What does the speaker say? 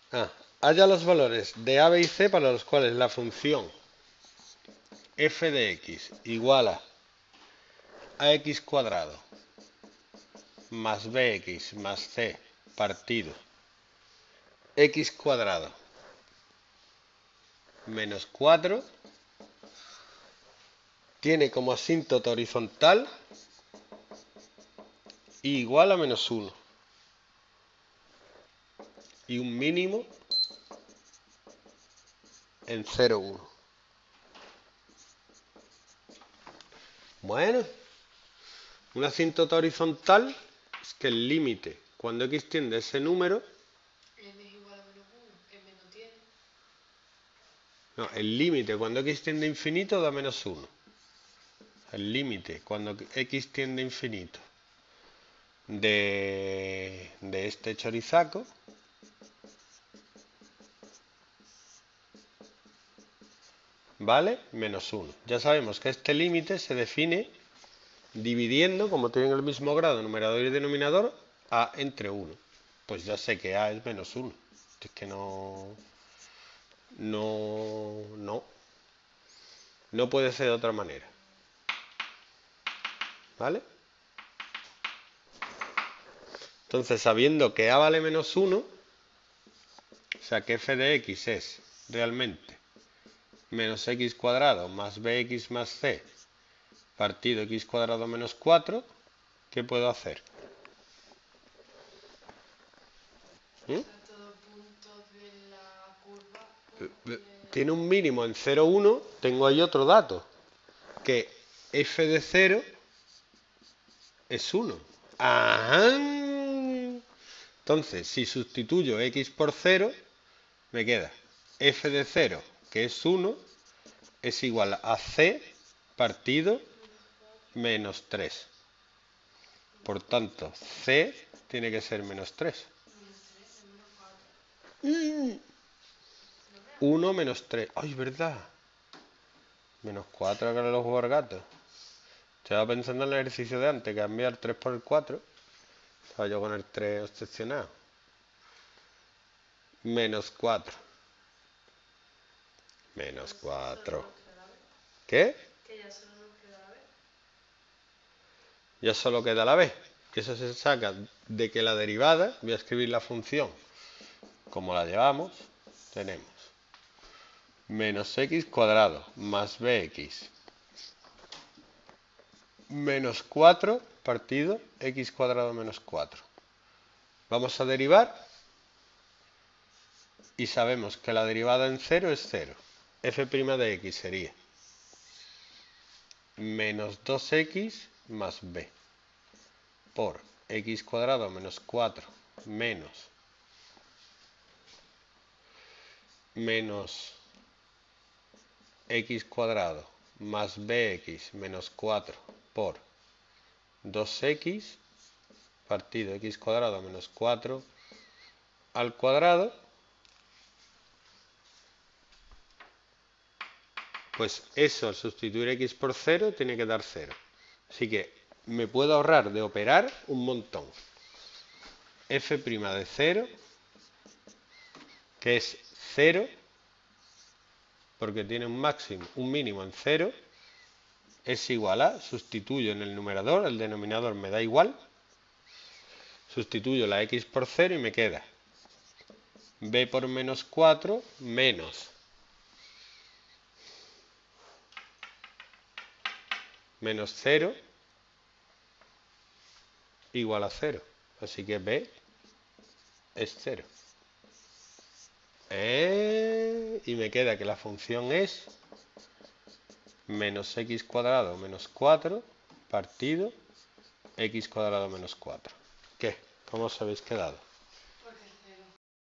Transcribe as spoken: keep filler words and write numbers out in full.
Ah, halla los valores de a, b y c para los cuales la función f de x igual a ax cuadrado más bx más c partido x cuadrado menos cuatro tiene como asíntota horizontal igual a menos uno y un mínimo en cero, uno. Bueno, una asíntota horizontal es que el límite cuando x tiende a ese número, m es igual a menos uno, m no tiene. no, el límite cuando x tiende a infinito da menos uno. El límite cuando x tiende a infinito de, de este chorizaco vale menos uno. Ya sabemos que este límite se define dividiendo, como tienen el mismo grado numerador y denominador, a entre uno. Pues ya sé que a es menos uno. Es que no... No... No. No puede ser de otra manera. ¿Vale? Entonces, sabiendo que a vale menos uno, o sea que f de x es realmente menos x cuadrado más bx más c partido x cuadrado menos cuatro, ¿qué puedo hacer? ¿Mm? A todo punto de la curva puedo Tiene un poner... mínimo en cero, uno, tengo ahí otro dato, que f de cero es uno. ¡Ajá! Entonces, si sustituyo x por cero, me queda f de cero, que es uno, es igual a c partido Menos cuatro, menos tres. Por menos tanto, c tiene que ser menos tres. menos tres, es menos cuatro. ¿No veas? uno menos tres. ¡Ay, verdad! Menos cuatro que los jugar gatos. Estaba pensando en el ejercicio de antes, cambiar tres por el cuatro. Estaba yo con el tres obsesionado. Menos cuatro. Menos Pues solo cuatro. nos queda la b. ¿Qué? Que ya solo nos queda la b. Ya solo queda la b. Que eso se saca de que la derivada, voy a escribir la función como la llevamos, tenemos menos x cuadrado más bx menos cuatro partido x cuadrado menos cuatro. Vamos a derivar y sabemos que la derivada en cero es cero. F' de x sería menos dos x más b por x cuadrado menos cuatro menos menos x cuadrado más bx menos cuatro por dos x partido x cuadrado menos cuatro al cuadrado, pues eso al sustituir x por cero tiene que dar cero. Así que me puedo ahorrar de operar un montón. F' de cero, que es cero, porque tiene un máximo, un mínimo en cero, es igual a, sustituyo en el numerador, el denominador me da igual, sustituyo la x por cero y me queda b por menos cuatro menos menos cero igual a cero. Así que b es cero. ¿Eh? Y me queda que la función es menos x cuadrado menos cuatro partido x cuadrado menos cuatro. ¿Qué? ¿Cómo os habéis quedado?